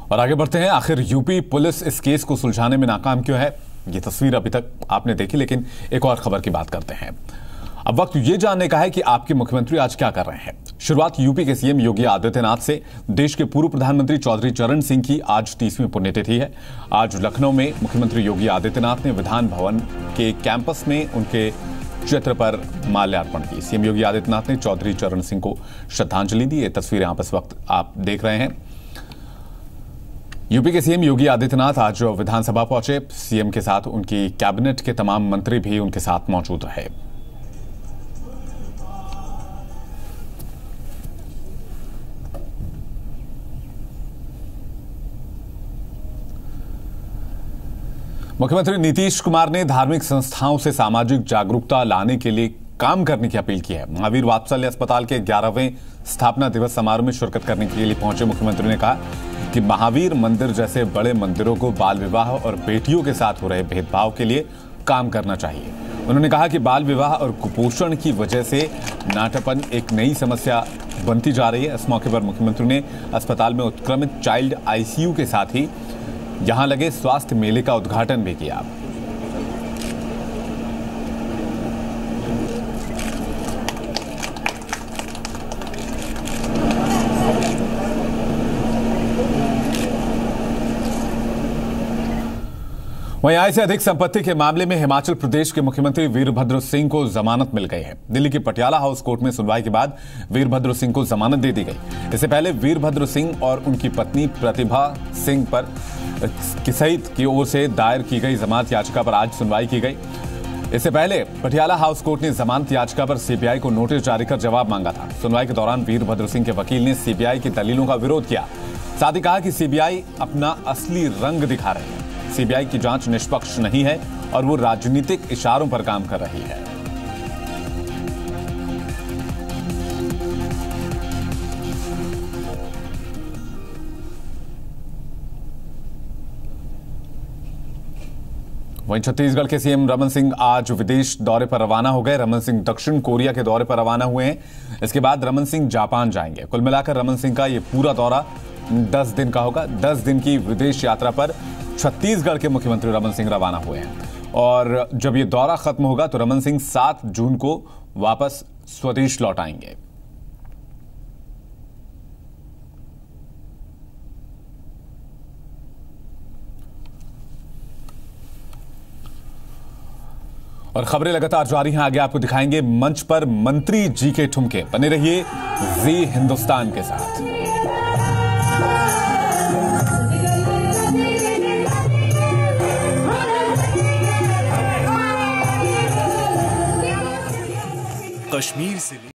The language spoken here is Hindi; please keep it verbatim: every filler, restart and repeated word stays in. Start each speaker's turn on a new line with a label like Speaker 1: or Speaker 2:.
Speaker 1: और आगे बढ़ते हैं। आखिर यूपी पुलिस इस केस को सुलझाने में नाकाम क्यों है? ये तस्वीर अभी तक आपने देखी, लेकिन एक और खबर की बात करते हैं। अब वक्त ये जानने का है कि आपके मुख्यमंत्री आज क्या कर रहे हैं। शुरुआत यूपी के सीएम योगी आदित्यनाथ से। देश के पूर्व प्रधानमंत्री चौधरी चरण सिंह की आज तीसवीं पुण्यतिथि है। आज लखनऊ में मुख्यमंत्री योगी आदित्यनाथ ने विधान भवन के कैंपस में उनके चित्र पर माल्यार्पण की। सीएम योगी आदित्यनाथ ने चौधरी चरण सिंह को श्रद्धांजलि दी। ये तस्वीरें आप इस वक्त आप देख रहे हैं। यूपी के सीएम योगी आदित्यनाथ आज विधानसभा पहुंचे। सीएम के साथ उनकी कैबिनेट के तमाम मंत्री भी उनके साथ मौजूद रहे। मुख्यमंत्री नीतीश कुमार ने धार्मिक संस्थाओं से सामाजिक जागरूकता लाने के लिए काम करने की अपील की है। महावीर वात्सल्य अस्पताल के ग्यारहवें स्थापना दिवस समारोह में शिरकत करने के लिए पहुंचे मुख्यमंत्री ने कहा कि महावीर मंदिर जैसे बड़े मंदिरों को बाल विवाह और बेटियों के साथ हो रहे भेदभाव के लिए काम करना चाहिए। उन्होंने कहा कि बाल विवाह और कुपोषण की वजह से नाटापन एक नई समस्या बनती जा रही है। इस मौके पर मुख्यमंत्री ने अस्पताल में उत्क्रमित चाइल्ड आईसीयू के साथ ही यहां लगे स्वास्थ्य मेले का उद्घाटन भी किया। वहीं आय से अधिक संपत्ति के मामले में हिमाचल प्रदेश के मुख्यमंत्री वीरभद्र सिंह को जमानत मिल गई है। दिल्ली के पटियाला हाउस कोर्ट में सुनवाई के बाद वीरभद्र सिंह को जमानत दे दी गई। इससे पहले वीरभद्र सिंह और उनकी पत्नी प्रतिभा सिंह पर की सहित की ओर से दायर की गई जमानत याचिका पर आज सुनवाई की गई। इससे पहले पटियाला हाउस कोर्ट ने जमानत याचिका पर सीबीआई को नोटिस जारी कर जवाब मांगा था। सुनवाई के दौरान वीरभद्र सिंह के वकील ने सीबीआई की दलीलों का विरोध किया। साथ ही कहा कि सीबीआई अपना असली रंग दिखा रही है। सीबीआई की जांच निष्पक्ष नहीं है और वो राजनीतिक इशारों पर काम कर रही है। वहीं छत्तीसगढ़ के सीएम रमन सिंह आज विदेश दौरे पर रवाना हो गए। रमन सिंह दक्षिण कोरिया के दौरे पर रवाना हुए हैं। इसके बाद रमन सिंह जापान जाएंगे। कुल मिलाकर रमन सिंह का ये पूरा दौरा दस दिन का होगा। दस दिन की विदेश यात्रा पर छत्तीसगढ़ के मुख्यमंत्री रमन सिंह रवाना हुए हैं और जब ये दौरा खत्म होगा तो रमन सिंह सात जून को वापस स्वदेश लौट आएंगे। और खबरें लगातार जारी हैं, आगे आपको दिखाएंगे। मंच पर मंत्री जी के ठुमके। बने रहिए जी हिंदुस्तान के साथ।
Speaker 2: कश्मीर से